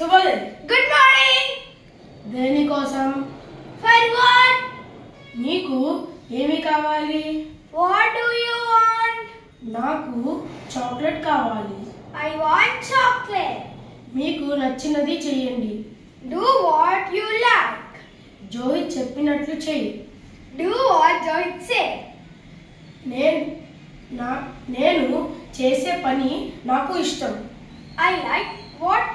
శుభోదయం. Good morning. దేనికోసం? For what? నీకు ఏమి కావాలి? What do you want? నాకు చాక్లెట్ కావాలి. I want chocolate. మీకు నచ్చినది చెయ్యండి. Do what you like. Johit చెప్పినట్లు చెయ్యి. Do what Johit say. నేను చేసే పని నాకు ఇష్టం. I like what